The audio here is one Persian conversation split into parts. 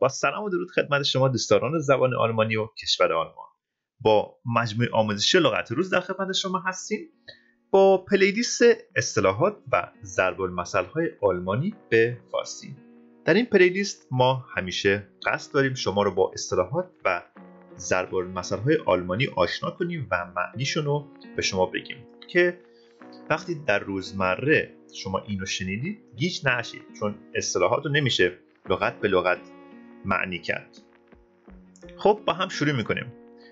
با سلام و درود خدمت شما دوستداران زبان آلمانی و کشور آلمان. با مجموعه آموزشی لغت روز در خدمت شما هستیم با پلیلیست اصطلاحات و ضرب المثل‌های آلمانی به فارسی. در این پلیلیست ما همیشه قصد داریم شما رو با اصطلاحات و ضرب المثل‌های آلمانی آشنا کنیم و معنیشون رو به شما بگیم که وقتی در روزمره شما اینو شنیدید گیج نشید، چون اصطلاحات رو نمیشه لغت به لغت معنی کرد. خب با هم شروع میکنیم.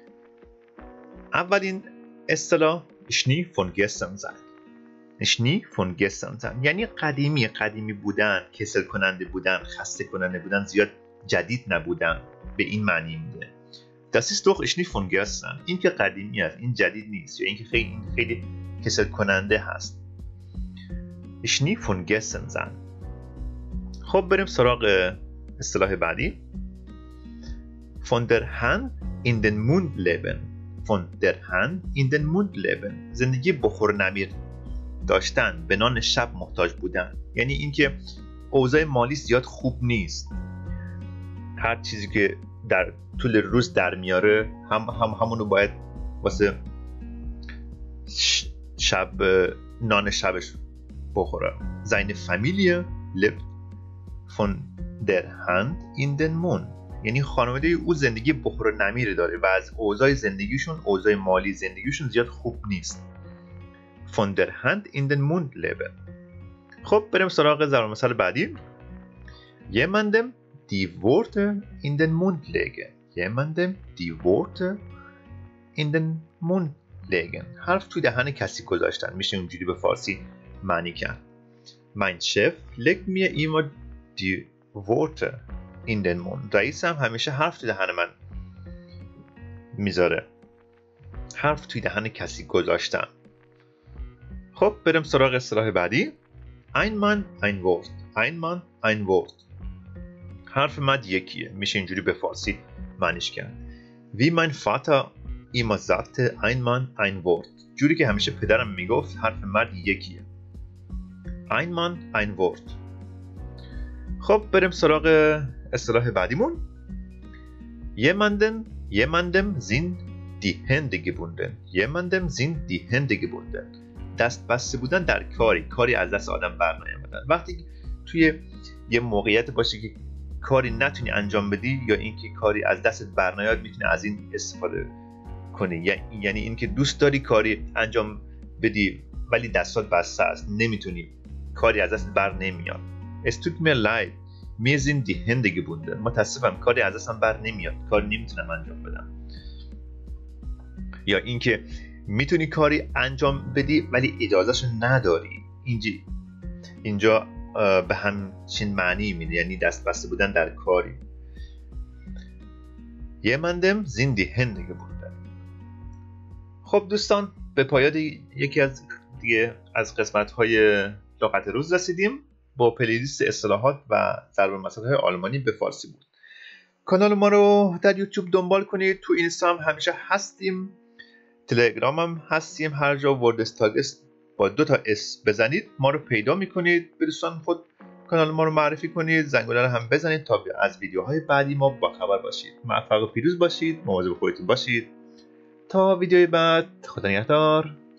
اولین اصطلاح اشنی فون گسترن sein. اشنی فون گسترن sein یعنی قدیمی بودن، کسل کننده بودن، خسته کننده بودن، زیاد جدید نبودن، به این معنی میده. Das ist doch اشنی فون gestern. این که قدیمی است، این جدید نیست، یا این که خیلی کسل کننده هست. اشنی فون gestern sein. خب بریم سراغ اصطلاح بعدی. Von der Hand in den Mund leben. Von der Hand in den Mund leben. زندگی بخور نمیر داشتن، به نان شب محتاج بودن. یعنی اینکه اوضاع مالی زیاد خوب نیست. هر چیزی که در طول روز در میاره همونو باید واسه شب نان شبش بخوره. Seine Familie lebt von der Hand in den Mund. یعنی خانواده او زندگی بخور و نمیر داره و از اوضاع زندگیشون، اوضاع مالی زندگیشون زیاد خوب نیست. Von der Hand in den Mund leben. خب بریم سراغ ضرب المثل بعدی. Jemandem die Worte in den Mund legen. Jemandem die Worte in den Mund legen. حرف توی دهن کسی گذاشتن. میشه اونجوری به فارسی معنی کرد. Mein Chef legt mir immer die Worte in den Mund. رئیسم همیشه حرف توی دهن من میذاره. حرف توی دهن کسی گذاشتن. خب بریم سراغ اصطلاح بعدی. Ein Mann, ein Wort. Ein Mann, ein Wort. حرف مرد یکیه. میشه اینجوری به فارسی معنیش کرد. Wie mein Vater immer sagte, ein Mann, ein Wort. جوری که همیشه پدرم میگفت حرف مرد یکیه. Ein Mann, ein Wort. خب بریم سراغ اصطلاح بعدیمون. Jemandem sind die Hände gebunden. Jemandem sind die Hände gebunden. دست بسته بودن در کاری از دست آدم بر نیامدن. وقتی توی یه موقعیت باشه که کاری نتونی انجام بدی یا اینکه کاری از دستت بر نیاد، میتونی از این استفاده کنی. یعنی اینکه دوست داری کاری انجام بدی ولی دستات بسته است، نمیتونی، کاری از دست بر نمیاد. Es tut mir leid, mir sind die Hände gebunden. متاسفم، کاری از دستم بر نمیاد، کاری نمیتونم انجام بدم. یا اینکه میتونی کاری انجام بدی ولی اجازهشو نداری. اینجا به همچین معنی میده، یعنی دست بسته بودن در کاری. Jemandem sind die Hände gebunden. خب دوستان، به پایان یکی از قسمت‌های لغت روز رسیدیم. با پلیلیست اصطلاحات و ضرب المثل‌های آلمانی به فارسی بود. کانال ما رو در یوتیوب دنبال کنید. تو اینستاگرام همیشه هستیم. تلگرام هم هستیم. هر جا وردستاگس با 2 تا اس بزنید ما رو پیدا میکنید. به دوستان خود کانال ما رو معرفی کنید. زنگوله رو هم بزنید تا از ویدیوهای بعدی ما با خبر باشید. موفق و پیروز باشید. مواظب خودتون باشید. تا ویدیوی بعد، خدا نگهدار.